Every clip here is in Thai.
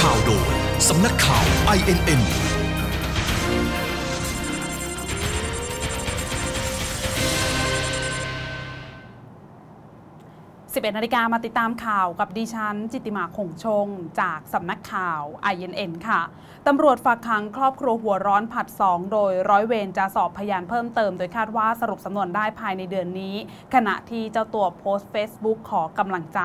ข่าวโดยสำนักข่าว INN 11 นาฬิกามาติดตามข่าวกับดิฉันจิตติมาคงชงจากสำนักข่าว INN ค่ะตำรวจฝากขังครอบครัวหัวร้อนผัด 2 โดยร้อยเวรจะสอบพยานเพิ่มเติมโดยคาดว่าสรุปสำนวนได้ภายในเดือนนี้ขณะที่เจ้าตัวโพสต์ Facebook ขอกำลังใจ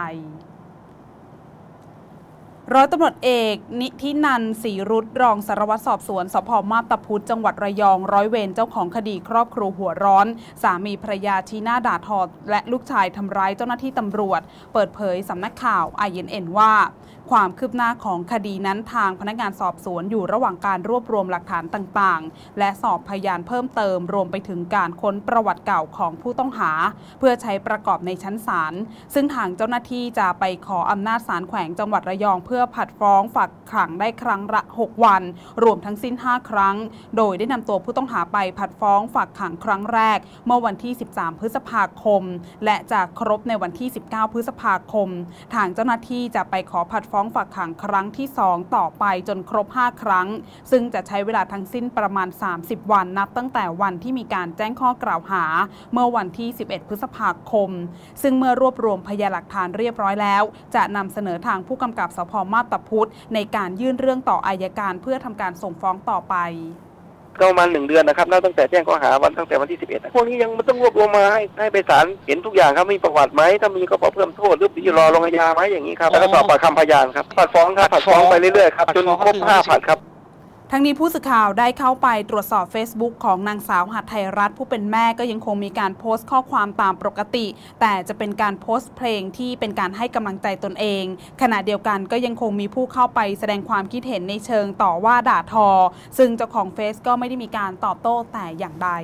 ร้อยตำรวจเอกนิธินันท์ศรีรุตรองสารวัตรสอบสวนสภ.มาบตาพุธจังหวัดระยองร้อยเวรเจ้าของคดีครอบครัวหัวร้อนสามีภรรยาชี้หน้าด่าทอและลูกชายทำร้ายเจ้าหน้าที่ตำรวจเปิดเผยสำนักข่าว INN ว่าความคืบหน้าของคดีนั้นทางพนักงานสอบสวนอยู่ระหว่างการรวบรวมหลักฐานต่างๆและสอบพยานเพิ่มเติมรวมไปถึงการค้นประวัติเก่าของผู้ต้องหาเพื่อใช้ประกอบในชั้นศาลซึ่งทางเจ้าหน้าที่จะไปขออำนาจศาลแขวงจังหวัดระยองเพื่อผัดฟ้องฝากขังได้ครั้งละ 6 วันรวมทั้งสิ้น 5 ครั้งโดยได้นำตัวผู้ต้องหาไปผัดฟ้องฝากขังครั้งแรกเมื่อวันที่ 13 พฤษภาคมและจะครบในวันที่ 19 พฤษภาคมทางเจ้าหน้าที่จะไปขอผัดฟ้องฝากขังครั้งที่ 2 ต่อไปจนครบ 5 ครั้งซึ่งจะใช้เวลาทั้งสิ้นประมาณ 30 วันนับตั้งแต่วันที่มีการแจ้งข้อกล่าวหาเมื่อวันที่ 11 พฤษภาคมซึ่งเมื่อรวบรวมพยานหลักฐานเรียบร้อยแล้วจะนำเสนอทางผู้กำกับสภ.มาบตาพุธในการยื่นเรื่องต่ออัยการเพื่อทำการส่งฟ้องต่อไปก็ประมาณ1 เดือนนะครับนับตั้งแต่แจ้งข้อหาตั้งแต่วันที่ 11พวกนี้ยังไม่ต้องรวบรวมมาให้ไปศาลเห็นทุกอย่างครับมีประวัติไหมถ้ามีก็เพิ่มโทษหรือรอลงอาญาไหมอย่างนี้ครับแล้วก็สอบปากคำพยานครับผัดฟ้องครับผัดฟ้องไปเรื่อยๆครับจนครบ5 ผัดครับทั้งนี้ผู้สื่อข่าวได้เข้าไปตรวจสอบ Facebook ของนางสาวหัตถ์ไทยรัตน์ผู้เป็นแม่ก็ยังคงมีการโพสต์ข้อความตามปกติแต่จะเป็นการโพสต์เพลงที่เป็นการให้กำลังใจตนเองขณะเดียวกันก็ยังคงมีผู้เข้าไปแสดงความคิดเห็นในเชิงต่อว่าด่าทอซึ่งเจ้าของเฟซก็ไม่ได้มีการตอบโต้แต่อย่างใด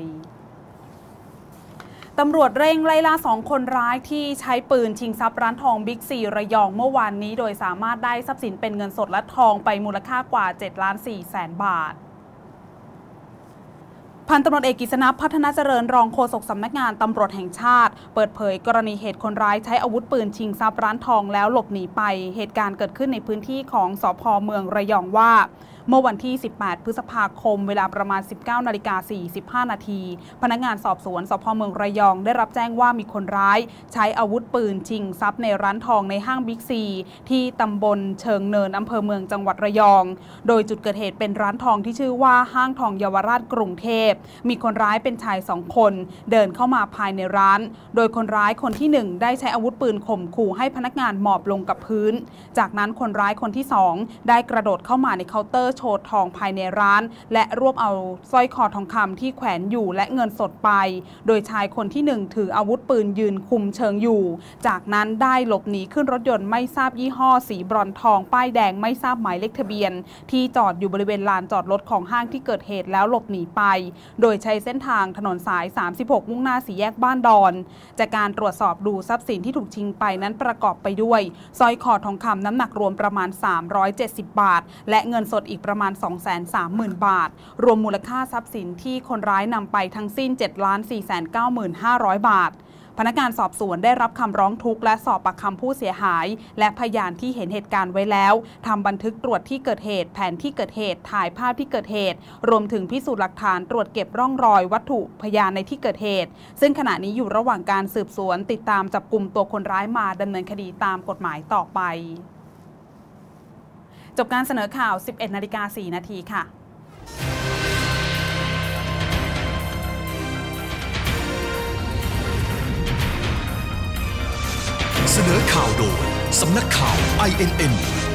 ตำรวจเร่งไล่ล่า2 คนร้ายที่ใช้ปืนชิงทรัพย์ร้านทองบิ๊กซีระยองเมื่อวานนี้โดยสามารถได้ทรัพย์สินเป็นเงินสดและทองไปมูลค่ากว่า 7,400,000 บาทพันตำรวจเอกกฤษณัพพัฒนาเจริญรองโฆษกสำนักงานตำรวจแห่งชาติเปิดเผยกรณีเหตุคนร้ายใช้อาวุธปืนชิงทรัพย์ร้านทองแล้วหลบหนีไปเหตุการณ์เกิดขึ้นในพื้นที่ของสภ.เมืองระยองว่าเมื่อวันที่ 18 พฤษภาคมเวลาประมาณ 19:45 นาทีพนักงานสอบสวนสภ.เมืองระยองได้รับแจ้งว่ามีคนร้ายใช้อาวุธปืนชิงทรัพย์ในร้านทองในห้างบิ๊กซีที่ตำบลเชิงเนินอำเภอเมืองจังหวัดระยองโดยจุดเกิดเหตุเป็นร้านทองที่ชื่อว่าห้างทองเยาวราชกรุงเทพมีคนร้ายเป็นชาย2 คนเดินเข้ามาภายในร้านโดยคนร้ายคนที่1ได้ใช้อาวุธปืนข่มขู่ให้พนักงานหมอบลงกับพื้นจากนั้นคนร้ายคนที่2ได้กระโดดเข้ามาในเคาน์เตอร์โชว์ทองภายในร้านและรวบเอาสร้อยคอทองคำที่แขวนอยู่และเงินสดไปโดยชายคนที่1ถืออาวุธปืนยืนคุมเชิงอยู่จากนั้นได้หลบหนีขึ้นรถยนต์ไม่ทราบยี่ห้อสีบรอนซ์ทองป้ายแดงไม่ทราบหมายเลขทะเบียนที่จอดอยู่บริเวณลานจอดรถของห้างที่เกิดเหตุแล้วหลบหนีไปโดยใช้เส้นทางถนนสาย36มุ่งหน้า4 แยกบ้านดอนจากการตรวจสอบดูทรัพย์สินที่ถูกชิงไปนั้นประกอบไปด้วยสร้อยคอทองคำน้ำหนักรวมประมาณ370 บาทและเงินสดอีกประมาณ230,000 บาทรวมมูลค่าทรัพย์สินที่คนร้ายนำไปทั้งสิ้น 7,495,500 บาทพนักงานสอบสวนได้รับคำร้องทุกข์และสอบปากคำผู้เสียหายและพยานที่เห็นเหตุการณ์ไว้แล้วทำบันทึกตรวจที่เกิดเหตุแผนที่เกิดเหตุถ่ายภาพที่เกิดเหตุรวมถึงพิสูจน์หลักฐานตรวจเก็บร่องรอยวัตถุพยานในที่เกิดเหตุซึ่งขณะนี้อยู่ระหว่างการสืบสวนติดตามจับกลุ่มตัวคนร้ายมาดำเนินคดีตามกฎหมายต่อไปจบการเสนอข่าว 11:04 นาทีค่ะเสนอข่าวโดยสำนักข่าว INN